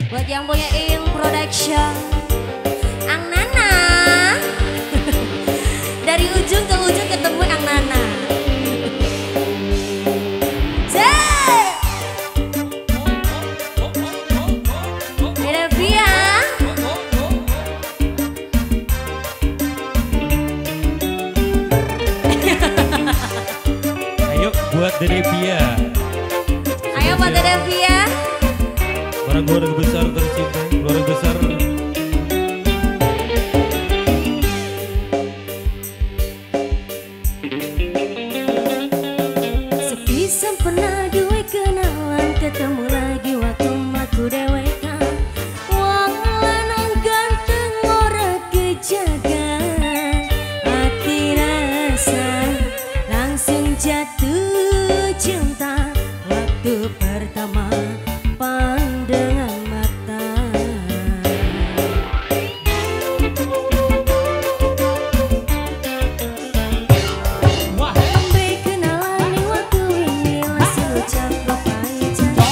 Buat yang punya Ing Production, Ang Nana. Dari ujung ke ujung ketemu Ang Nana. Ayo buat Dede Via. Ayo buat Dede Via. Orang-orang besar tercinta, orang besar. Sepisan pernah duwe kenalan, ketemu lagi waktu aku deweka. Wong lanang ganteng ora kejaga, hati rasa langsung jatuh cinta waktu pertama pandangan mata. Sampai kenalan nih waktu ini langsung ucap papai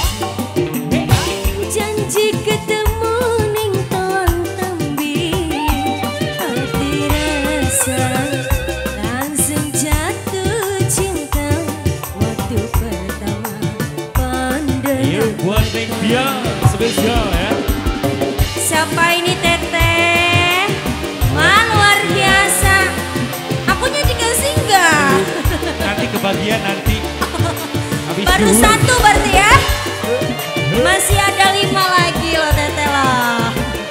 janji ketemu ning tahun tembi. Hati rasa langsung jatuh cinta waktu pertama pandangan. Ayo buat Neng Via spesial ya. Siapa ini Teteh? Wah luar biasa. Akunya dikasih enggak? Nanti kebagian nanti. Habis Baru dulu. satu berarti ya? Masih ada 5 lagi loh Teteh loh.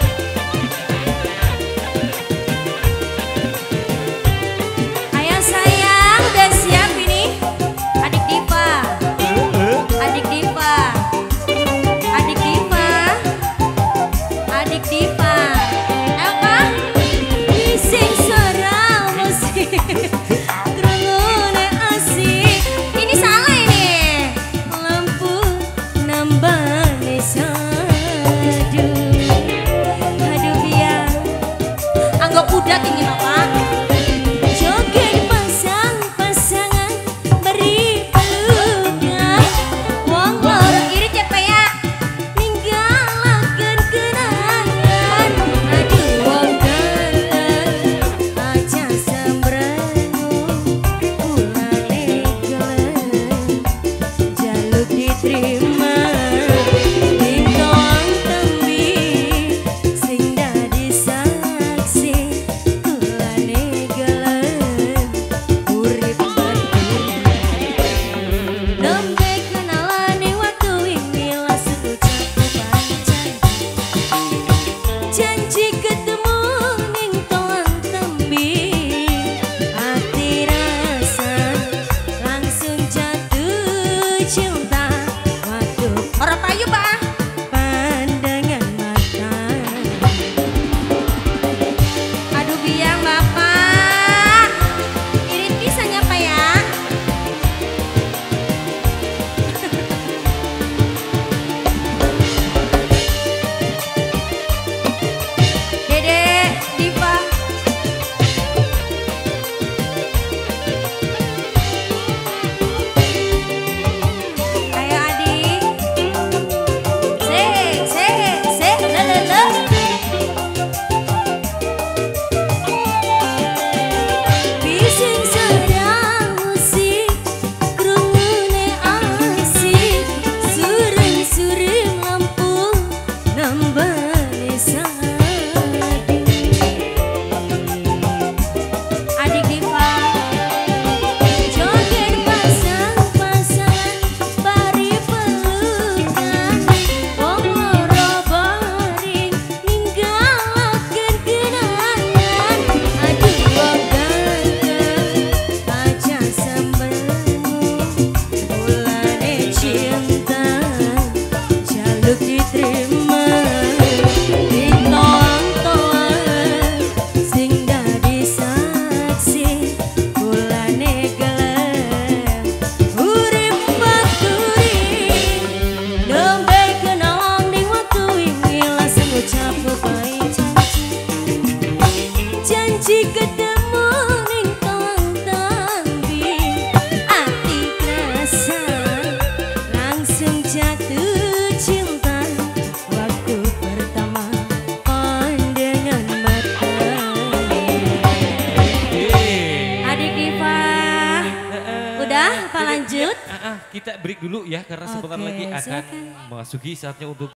Ayo sayang, udah siap ini? Adik Diva. Adik Diva. Adik Diva. Adik Diva. Ayo Kak. Bising suara musik. Kerungunya asik. Ini salah ini. Lampu nambah sadu. Aduh biar. Anggap udah tinggi apa? Joget pasang-pasangan beri pelukan. Wong loro iri cepaya ninggalaken kenangan. Aduh wong ganteng aja sembrengu ulane gelem jaluk diterima dintong tembi sing dadi saksi ulane gelem urip batin. Nembe kenalane waktu ini langsung ucap papai janji ketemu ning tahun tembi. Hati rasa langsung jatuh cinta waktu orang payu Pak pandangan mata. Aduh biang Bapak irit pisahnya Pak ya. Dede Diva. Ayo adik. Le le le. Bising suara musik, kerungunya asik. Sureng-sureng lampu nambah sadu. Adik Diva. Joget pasang-pasangan bari pelukan. Wong loro baring ninggalaken kenangan. Aduh wong ganteng aja sembrengu ulane cinta jaluk diterima ditolong-tolong sing dadi saksi ulane gelem urip baturi. Nembe kenalan ning waktu ini langsung ucap papai janji ketemu ning tahun tembi. Hati rasa langsung jatuh cinta lanjut? Kita break dulu ya karena sebentar Oke, lagi akan silakan. memasuki saatnya untuk